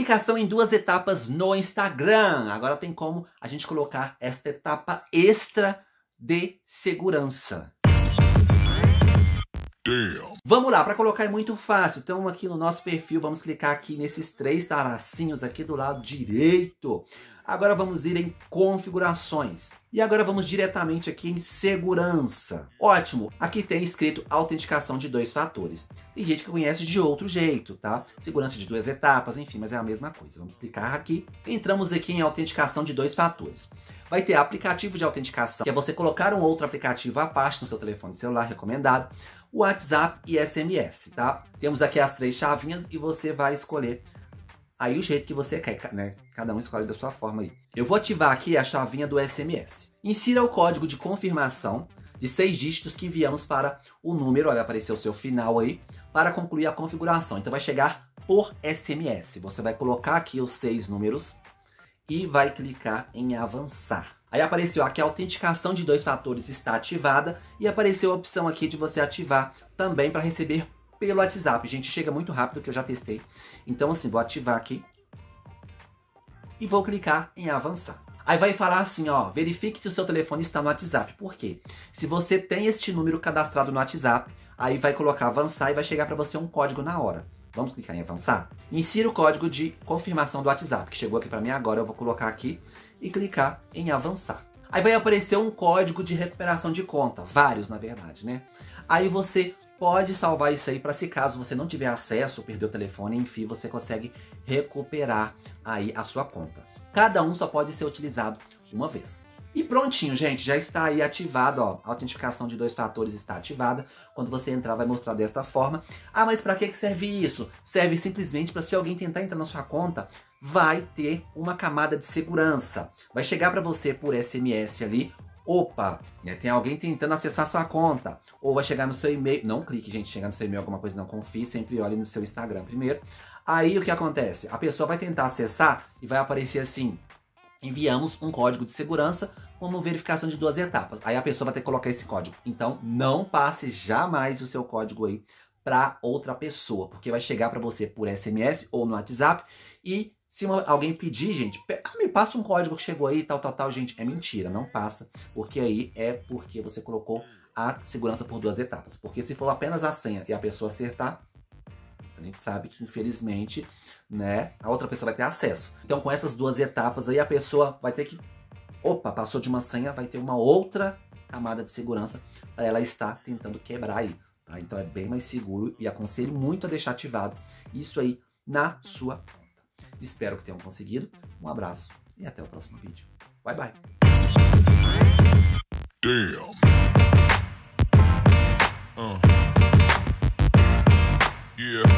Verificação em 2 etapas no Instagram. Agora tem como a gente colocar esta etapa extra de segurança. Damn. Vamos lá, para colocar é muito fácil. Então aqui no nosso perfil, vamos clicar aqui nesses 3 tracinhos aqui do lado direito. Agora vamos ir em configurações. E agora vamos diretamente aqui em segurança. Ótimo, aqui tem escrito autenticação de 2 fatores. Tem gente que conhece de outro jeito, tá? Segurança de 2 etapas, enfim, mas é a mesma coisa. Vamos clicar aqui. Entramos aqui em autenticação de 2 fatores. Vai ter aplicativo de autenticação, que é você colocar um outro aplicativo à parte no seu telefone celular, recomendado. WhatsApp e SMS, tá? Temos aqui as 3 chavinhas e você vai escolher aí o jeito que você quer, né? Cada um escolhe da sua forma aí. Eu vou ativar aqui a chavinha do SMS. Insira o código de confirmação de 6 dígitos que enviamos para o número, vai aparecer o seu final aí, para concluir a configuração. Então vai chegar por SMS. Você vai colocar aqui os 6 números e vai clicar em avançar. Aí apareceu aqui a autenticação de 2 fatores está ativada e apareceu a opção aqui de você ativar também para receber pelo WhatsApp. Gente, chega muito rápido que eu já testei. Então assim, vou ativar aqui e vou clicar em avançar. Aí vai falar assim, ó, verifique se o seu telefone está no WhatsApp. Por quê? Se você tem este número cadastrado no WhatsApp, aí vai colocar avançar e vai chegar para você um código na hora. Vamos clicar em avançar? Insira o código de confirmação do WhatsApp, que chegou aqui para mim agora. Eu vou colocar aqui e clicar em avançar. Aí vai aparecer um código de recuperação de conta, vários na verdade, né? Aí você pode salvar isso aí para se caso você não tiver acesso, perdeu o telefone, enfim, você consegue recuperar aí a sua conta. Cada um só pode ser utilizado uma vez. E prontinho, gente, já está aí ativado, ó, a autenticação de 2 fatores está ativada. Quando você entrar vai mostrar desta forma. Ah, mas para que serve isso? Serve simplesmente para se alguém tentar entrar na sua conta, vai ter uma camada de segurança. Vai chegar para você por SMS ali, opa, né, tem alguém tentando acessar sua conta. Ou vai chegar no seu e-mail, não clique, gente, chegar no seu e-mail alguma coisa, não confie, sempre olhe no seu Instagram primeiro. Aí o que acontece? A pessoa vai tentar acessar e vai aparecer assim, enviamos um código de segurança como verificação de 2 etapas. Aí a pessoa vai ter que colocar esse código. Então não passe jamais o seu código aí para outra pessoa, porque vai chegar para você por SMS ou no WhatsApp e se alguém pedir, gente, me passa um código que chegou aí, tal, gente, é mentira, não passa, porque aí é porque você colocou a segurança por 2 etapas. Porque se for apenas a senha e a pessoa acertar, a gente sabe que, infelizmente, né, a outra pessoa vai ter acesso. Então, com essas 2 etapas aí, a pessoa vai ter que... Opa, passou de uma senha, vai ter uma outra camada de segurança para ela estar tentando quebrar aí, tá? Então, é bem mais seguro e aconselho muito a deixar ativado isso aí na sua conta. Espero que tenham conseguido. Um abraço e até o próximo vídeo. Bye, bye. Damn. Yeah.